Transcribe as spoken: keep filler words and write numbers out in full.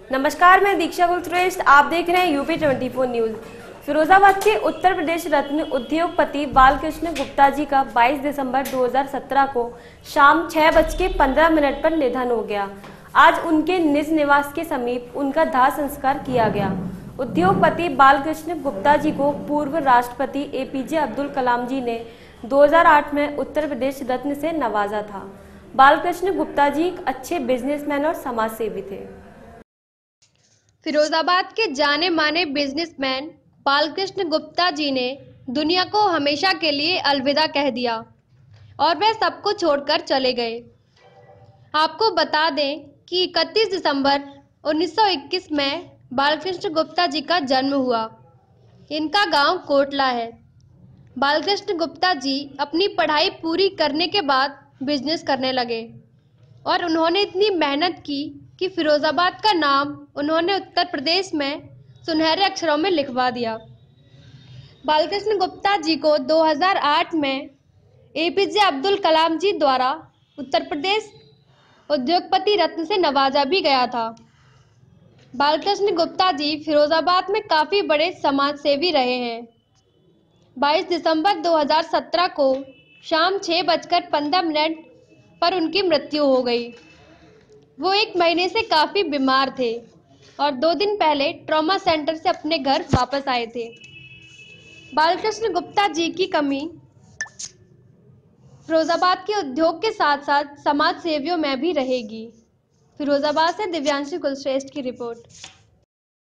नमस्कार, मैं दीक्षा कुलश्रेष्ठ। आप देख रहे हैं यूपी चौबीस न्यूज। फिरोजाबाद के उत्तर प्रदेश रत्न उद्योगपति बालकृष्ण गुप्ता जी का बाईस दिसंबर दो हज़ार सत्रह को शाम छह बज के पंद्रह मिनट पर निधन हो गया। आज उनके निज निवास के समीप उनका दाह संस्कार किया गया। उद्योगपति बालकृष्ण गुप्ता जी को पूर्व राष्ट्रपति एपीजे अब्दुल कलाम जी ने दो हज़ार आठ में उत्तर प्रदेश रत्न से नवाजा था। बालकृष्ण गुप्ता जी एक अच्छे बिजनेसमैन और समाज सेवी थे। फिरोजाबाद के जाने माने बिजनेसमैन बालकृष्ण गुप्ता जी ने दुनिया को हमेशा के लिए अलविदा कह दिया और वह सबको छोड़कर चले गए। आपको बता दें कि इकतीस दिसंबर उन्नीस सौ इक्कीस में बालकृष्ण गुप्ता जी का जन्म हुआ। इनका गांव कोटला है। बालकृष्ण गुप्ता जी अपनी पढ़ाई पूरी करने के बाद बिजनेस करने लगे और उन्होंने इतनी मेहनत की कि फिरोजाबाद का नाम उन्होंने उत्तर प्रदेश में सुनहरे अक्षरों में लिखवा दिया। बालकृष्ण गुप्ता जी को दो हज़ार आठ में एपीजे अब्दुल कलाम जी द्वारा उत्तर प्रदेश उद्योगपति रत्न से नवाजा भी गया था। बालकृष्ण गुप्ता जी फिरोजाबाद में काफ़ी बड़े समाज सेवी रहे हैं। बाईस दिसंबर दो हज़ार सत्रह को शाम छः बजकर पंद्रह मिनट पर उनकी मृत्यु हो गई। वो एक महीने से काफ़ी बीमार थे और दो दिन पहले ट्रॉमा सेंटर से अपने घर वापस आए थे। बालकृष्ण गुप्ता जी की कमी फिरोजाबाद के उद्योग के साथ साथ समाज सेवियों में भी रहेगी। फिरोजाबाद से दिव्यांशु कुलश्रेष्ठ की रिपोर्ट।